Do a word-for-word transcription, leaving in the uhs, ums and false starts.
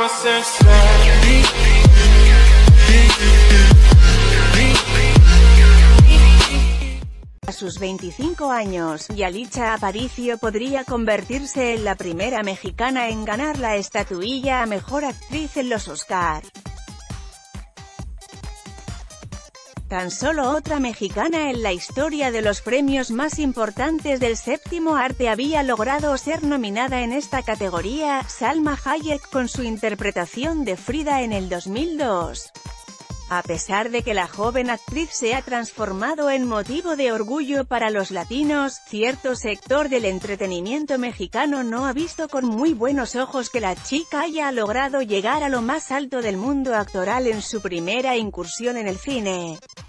A sus veinticinco años, Yalitza Aparicio podría convertirse en la primera mexicana en ganar la estatuilla a Mejor Actriz en los Oscar. Tan solo otra mexicana en la historia de los premios más importantes del séptimo arte había logrado ser nominada en esta categoría, Salma Hayek con su interpretación de Frida en el dos mil dos. A pesar de que la joven actriz se ha transformado en motivo de orgullo para los latinos, cierto sector del entretenimiento mexicano no ha visto con muy buenos ojos que la chica haya logrado llegar a lo más alto del mundo actoral en su primera incursión en el cine.